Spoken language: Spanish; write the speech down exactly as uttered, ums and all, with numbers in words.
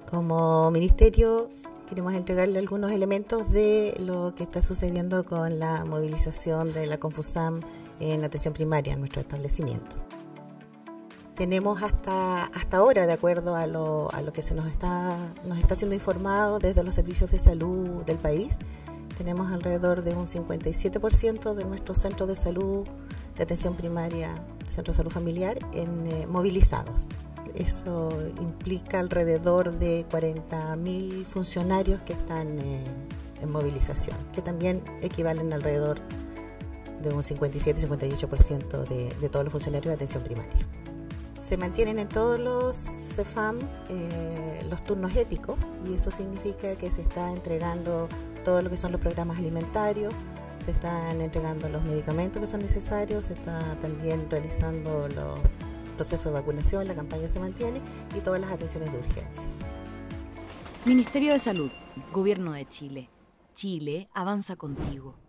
Como ministerio queremos entregarle algunos elementos de lo que está sucediendo con la movilización de la Confusam en atención primaria en nuestro establecimiento. Tenemos hasta, hasta ahora, de acuerdo a lo, a lo que se nos está, nos está siendo informado desde los servicios de salud del país, tenemos alrededor de un cincuenta y siete por ciento de nuestros centros de salud, de atención primaria, centros de salud familiar, en, eh, movilizados. Eso implica alrededor de cuarenta mil funcionarios que están eh, en movilización, que también equivalen alrededor de un cincuenta y siete a cincuenta y ocho por ciento de, de todos los funcionarios de atención primaria. Se mantienen en todos los CEFAM eh, los turnos éticos, y eso significa que se está entregando todo lo que son los programas alimentarios, se están entregando los medicamentos que son necesarios, se está también realizando los procesos de vacunación, la campaña se mantiene, y todas las atenciones de urgencia. Ministerio de Salud, Gobierno de Chile. Chile avanza contigo.